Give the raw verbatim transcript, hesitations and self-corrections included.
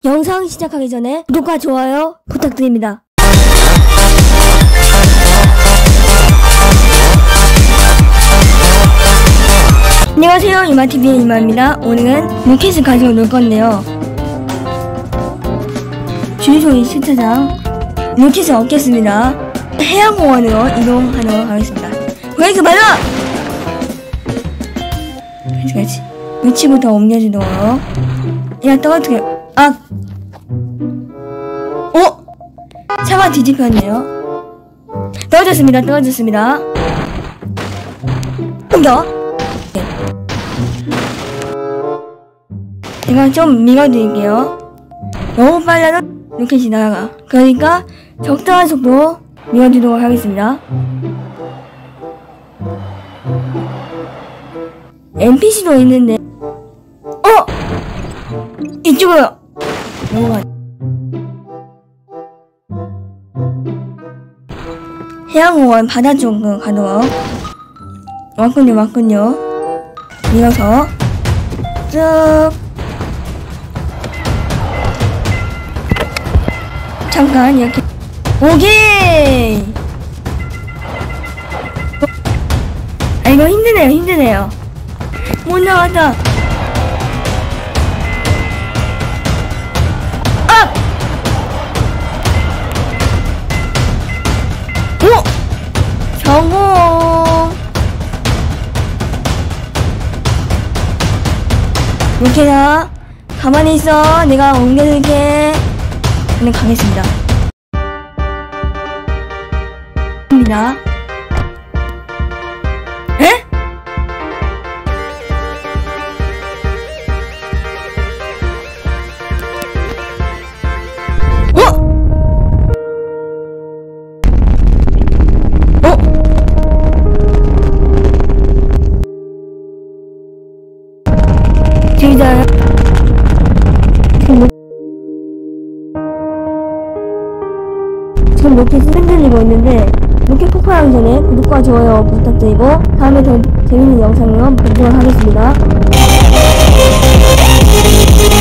영상 시작하기 전에 구독과 좋아요 부탁드립니다. 안녕하세요, 이마티비의 이마입니다. 오늘은 로켓을 가지고 놀 건데요. 주유소의 세차장 로켓을 얻겠습니다. 해양공원으로 이동하도록 하겠습니다. 브레이크 밟아! 같이 같이 위치부터 옮겨주도록. 야, 떨어뜨려. 아! 어? 차가 뒤집혔네요. 떨어졌습니다. 떨어졌습니다. 옮겨! 제가 좀 밀어드릴게요. 너무 빨라도 로켓이 날아가. 그러니까 적당한 속도로 밀어주도록 하겠습니다. 엔피씨도 있는데 어! 이쪽으로 넘어가. 해양공원 바다 쪽으로 가도록. 왔군요 왔군요. 밀어서 쭉. 잠깐 이렇게. 오케이. 아, 이거 힘드네요 힘드네요. 못 나왔다. 아! 오! 성공! 로켓아, 가만히 있어. 내가 옮겨줄게. 저는 가겠습니다. 입니다. 에? 어? 어? 진짜요? 지금 로켓이 흔들리고 있는데, 로켓 폭발하기 전에 구독과 좋아요 부탁드리고 다음에 더 재밌는 영상으로 보도록 하겠습니다.